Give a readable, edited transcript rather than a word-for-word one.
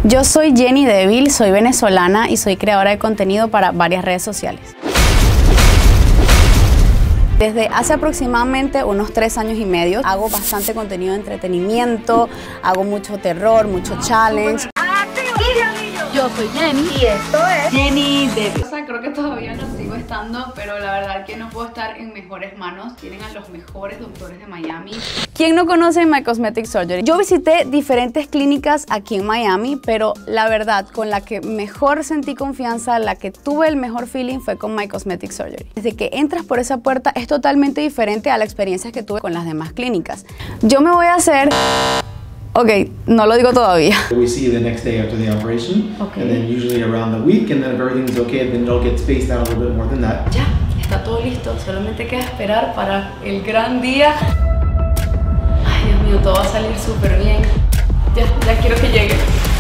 Yo soy Jenny Devil, soy venezolana y soy creadora de contenido para varias redes sociales. Desde hace aproximadamente unos 3 años y medio hago bastante contenido de entretenimiento, hago mucho terror, mucho challenge. Yo soy Jenny y esto es Jenny Devil. O sea, creo que todavía no sigo estando, pero la verdad que no puedo estar en mejores manos. Tienen a los mejores doctores de Miami. ¿Quién no conoce My Cosmetic Surgery? Yo visité diferentes clínicas aquí en Miami, pero la verdad, con la que mejor sentí confianza, la que tuve el mejor feeling fue con My Cosmetic Surgery. Desde que entras por esa puerta es totalmente diferente a la experiencia que tuve con las demás clínicas. Yo me voy a hacer... Ok, no lo digo todavía. We see you the next day after the operation, Okay. and then usually around the week, and then if everything's okay, then it'll get spaced out a little bit more than that. Ya, está todo listo, solamente queda esperar para el gran día. Ay, Dios mío, todo va a salir súper bien. Ya quiero que llegue.